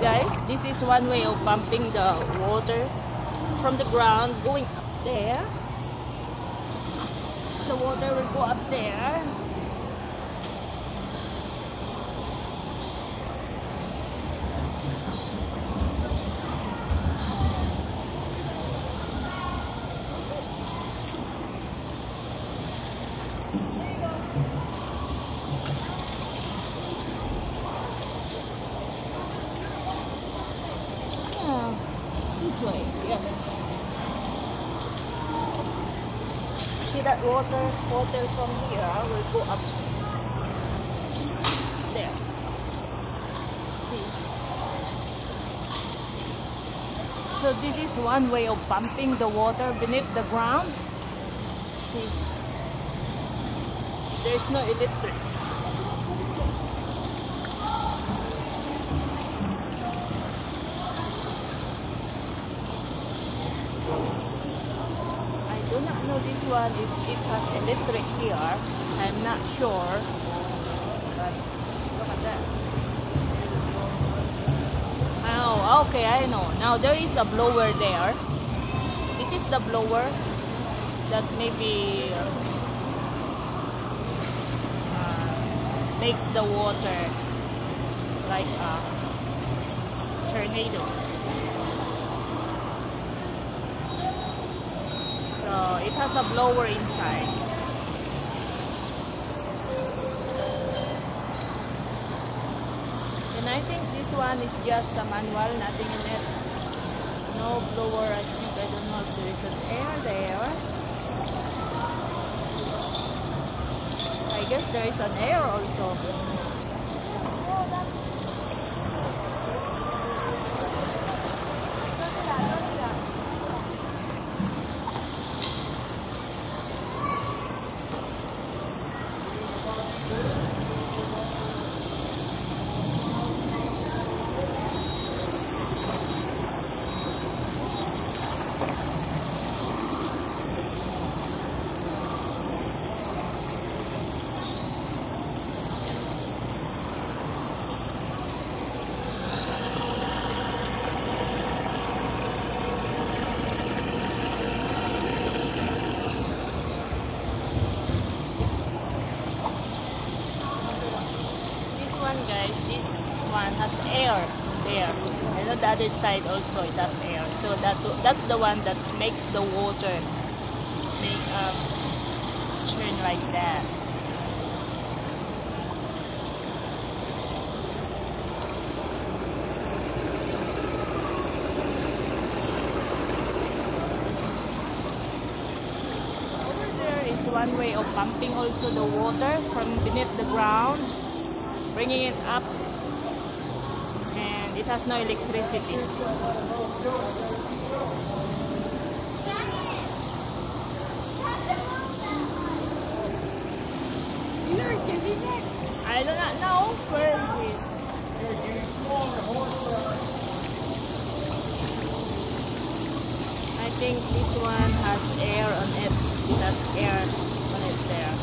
guys, this is one way of pumping the water from the ground going up there. The water will go up there. This way, yes. See that water from here will go up there. See. So this is one way of pumping the water beneath the ground. See. There's no electric. I do not know this one if it has electric here. I'm not sure. But look at that. Oh, okay, I know. Now there is a blower there. This is the blower that maybe makes the water like a tornado. So it has a blower inside. And I think this one is just a manual, nothing in it. No blower, I think. I don't know if there is an air there. I guess there is an air also. Guys, this one has air there, and on the other side also it has air. So that's the one that makes the water turn like that. Over there is one way of pumping also the water from beneath the ground, bringing it up, and it has no electricity. I do not know where it is. I think this one has air on it. It has air on it there.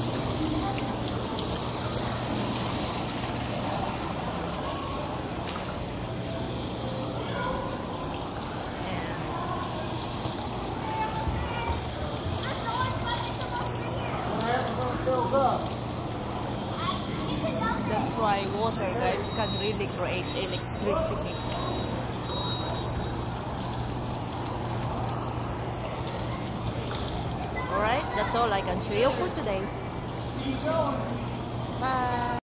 That's why water, guys, can really create electricity. Alright, that's all I can show you for today. Bye.